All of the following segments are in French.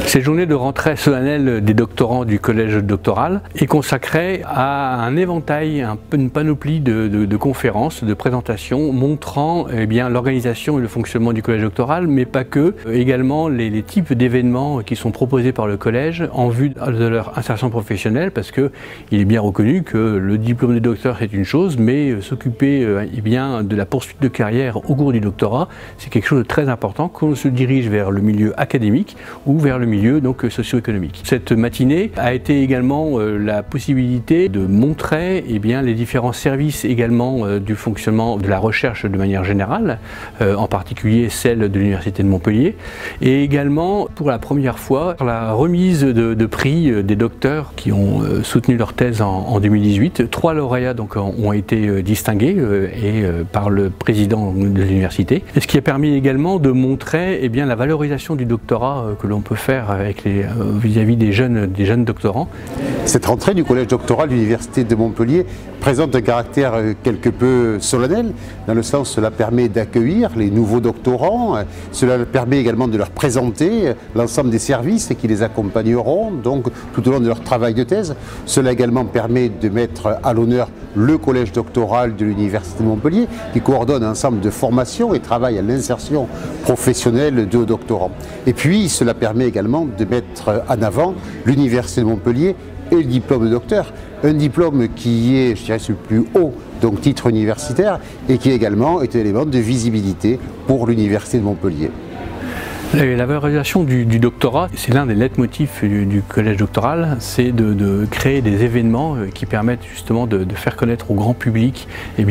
Cette journée de rentrée solennelle des doctorants du collège doctoral est consacrée à un éventail, une panoplie de conférences, de présentations montrant l'organisation et le fonctionnement du collège doctoral, mais pas que, également les types d'événements qui sont proposés par le collège en vue de leur insertion professionnelle, parce qu'il est bien reconnu que le diplôme de docteur c'est une chose, mais s'occuper de la poursuite de carrière au cours du doctorat, c'est quelque chose de très important, qu'on se dirige vers le milieu académique ou vers le milieu socio-économique. Cette matinée a été également la possibilité de montrer les différents services également du fonctionnement de la recherche de manière générale, en particulier celle de l'Université de Montpellier, et également pour la première fois la remise de prix des docteurs qui ont soutenu leur thèse en 2018. 3 lauréats ont été distingués par le président de l'université, ce qui a permis également de montrer la valorisation du doctorat que l'on peut faire vis-à-vis des jeunes doctorants. Cette rentrée du collège doctoral de l'Université de Montpellier présente un caractère quelque peu solennel, dans le sens où cela permet d'accueillir les nouveaux doctorants, cela permet également de leur présenter l'ensemble des services qui les accompagneront donc tout au long de leur travail de thèse. Cela également permet de mettre à l'honneur le collège doctoral de l'Université de Montpellier qui coordonne un ensemble de formations et travaille à l'insertion professionnelle de doctorants. Et puis cela permet également de mettre en avant l'Université de Montpellier et le diplôme de docteur, un diplôme qui est, je dirais, le plus haut titre universitaire et qui également est un élément de visibilité pour l'Université de Montpellier. La valorisation du doctorat, c'est l'un des leitmotifs du collège doctoral, c'est de créer des événements qui permettent justement de faire connaître au grand public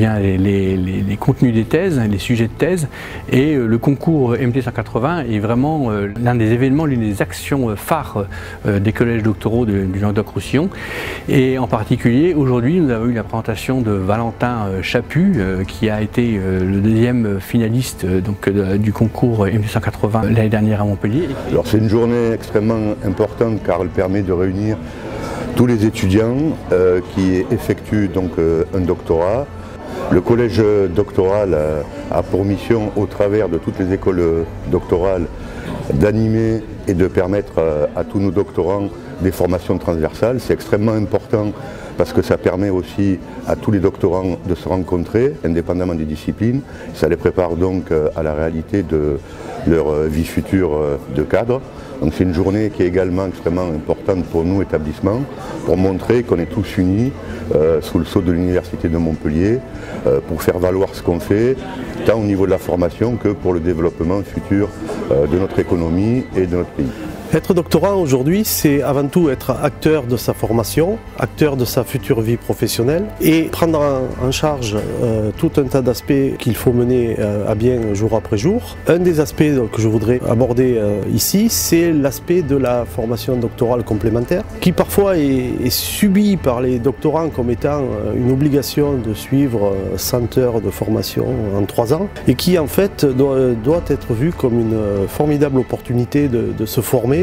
les contenus des thèses, les sujets de thèse, et le concours MT 180 est vraiment l'un des événements, l'une des actions phares des collèges doctoraux du Languedoc-Roussillon. Et en particulier, aujourd'hui, nous avons eu la présentation de Valentin Chaput, qui a été le 2e finaliste du concours MT 180 l'année dernière à Montpellier. Alors c'est une journée extrêmement importante car elle permet de réunir tous les étudiants qui effectuent un doctorat. Le collège doctoral a pour mission, au travers de toutes les écoles doctorales, d'animer et de permettre à tous nos doctorants des formations transversales. C'est extrêmement important parce que ça permet aussi à tous les doctorants de se rencontrer, indépendamment des disciplines. Ça les prépare donc à la réalité de leur vie future de cadre. Donc c'est une journée qui est également extrêmement importante pour nous, établissements, pour montrer qu'on est tous unis sous le sceau de l'Université de Montpellier, pour faire valoir ce qu'on fait, tant au niveau de la formation que pour le développement futur de notre économie et de notre pays. Être doctorant aujourd'hui, c'est avant tout être acteur de sa formation, acteur de sa future vie professionnelle et prendre en charge tout un tas d'aspects qu'il faut mener à bien jour après jour. Un des aspects que je voudrais aborder ici, c'est l'aspect de la formation doctorale complémentaire qui parfois est subi par les doctorants comme étant une obligation de suivre 100 heures de formation en 3 ans et qui en fait doit être vue comme une formidable opportunité de se former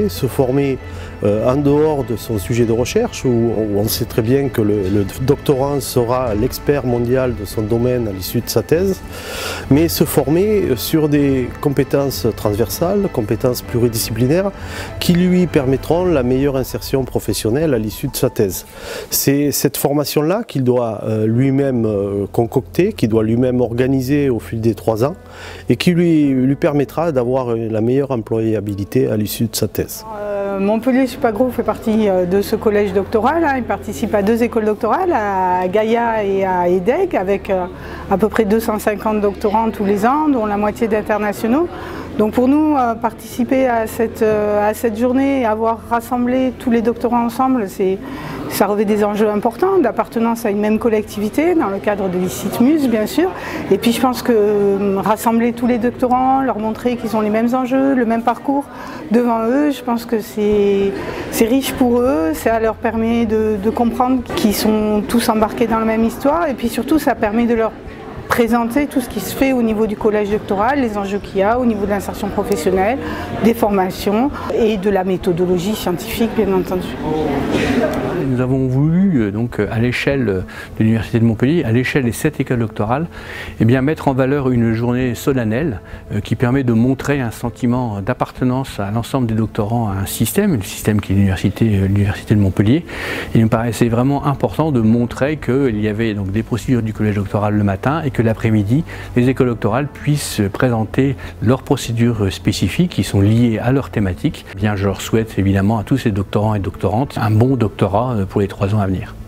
en dehors de son sujet de recherche où on sait très bien que le doctorant sera l'expert mondial de son domaine à l'issue de sa thèse, mais se former sur des compétences transversales, compétences pluridisciplinaires qui lui permettront la meilleure insertion professionnelle à l'issue de sa thèse. C'est cette formation-là qu'il doit lui-même concocter, qu'il doit lui-même organiser au fil des 3 ans et qui lui permettra d'avoir la meilleure employabilité à l'issue de sa thèse. Montpellier Supagro fait partie de ce collège doctoral. Il participe à 2 écoles doctorales, à Gaïa et à EDEC, avec à peu près 250 doctorants tous les ans, dont la moitié d'internationaux. Donc pour nous, participer à cette journée et avoir rassemblé tous les doctorants ensemble, ça revêt des enjeux importants d'appartenance à une même collectivité, dans le cadre de l'ICITMUS bien sûr. Et puis je pense que rassembler tous les doctorants, leur montrer qu'ils ont les mêmes enjeux, le même parcours devant eux, je pense que c'est riche pour eux, ça leur permet de comprendre qu'ils sont tous embarqués dans la même histoire et puis surtout ça permet de leur présenter tout ce qui se fait au niveau du collège doctoral, les enjeux qu'il y a au niveau de l'insertion professionnelle, des formations et de la méthodologie scientifique, bien entendu. Nous avons voulu, donc, à l'échelle de l'Université de Montpellier, à l'échelle des 7 écoles doctorales, mettre en valeur une journée solennelle qui permet de montrer un sentiment d'appartenance à l'ensemble des doctorants à un système, le système qui est l'Université de Montpellier. Il nous paraissait vraiment important de montrer qu'il y avait donc des procédures du collège doctoral le matin et que l'après-midi, les écoles doctorales puissent présenter leurs procédures spécifiques qui sont liées à leur thématique. Je leur souhaite évidemment à tous ces doctorants et doctorantes un bon doctorat pour les 3 ans à venir.